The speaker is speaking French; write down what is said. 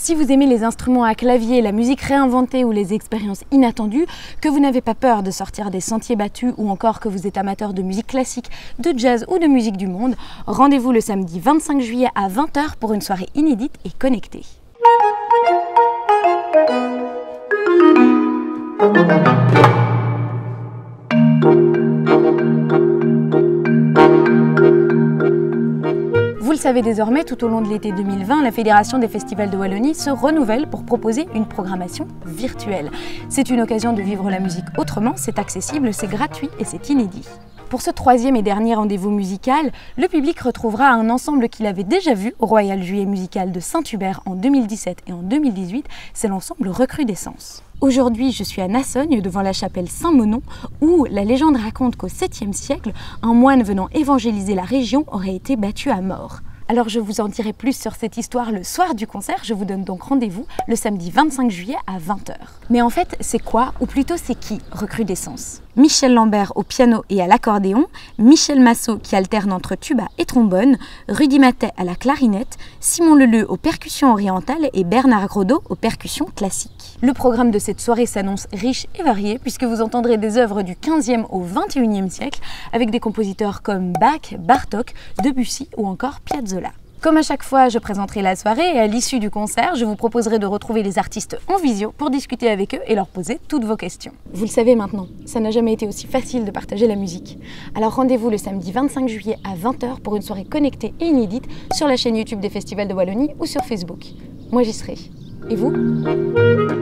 Si vous aimez les instruments à clavier, la musique réinventée ou les expériences inattendues, que vous n'avez pas peur de sortir des sentiers battus ou encore que vous êtes amateur de musique classique, de jazz ou de musique du monde, rendez-vous le samedi 25 juillet à 20 h pour une soirée inédite et connectée. Vous le savez désormais, tout au long de l'été 2020, la Fédération des festivals de Wallonie se renouvelle pour proposer une programmation virtuelle. C'est une occasion de vivre la musique autrement, c'est accessible, c'est gratuit et c'est inédit. Pour ce troisième et dernier rendez-vous musical, le public retrouvera un ensemble qu'il avait déjà vu au Royal Juillet Musical de Saint-Hubert en 2017 et en 2018, c'est l'ensemble Recrudescence. Aujourd'hui, je suis à Nassogne, devant la chapelle Saint-Monon, où la légende raconte qu'au 7e siècle, un moine venant évangéliser la région aurait été battu à mort. Alors je vous en dirai plus sur cette histoire le soir du concert, je vous donne donc rendez-vous le samedi 25 juillet à 20 h. Mais en fait, c'est quoi, ou plutôt c'est qui Recrudescence? Michel Lambert au piano et à l'accordéon, Michel Massot qui alterne entre tuba et trombone, Rudy Matet à la clarinette, Simon Leleu aux percussions orientales et Bernard Grodeau aux percussions classiques. Le programme de cette soirée s'annonce riche et varié puisque vous entendrez des œuvres du 15e au 21e siècle avec des compositeurs comme Bach, Bartók, Debussy ou encore Piazzolla. Comme à chaque fois, je présenterai la soirée et à l'issue du concert, je vous proposerai de retrouver les artistes en visio pour discuter avec eux et leur poser toutes vos questions. Vous le savez maintenant, ça n'a jamais été aussi facile de partager la musique. Alors rendez-vous le samedi 25 juillet à 20 h pour une soirée connectée et inédite sur la chaîne YouTube des Festivals de Wallonie ou sur Facebook. Moi j'y serai. Et vous ?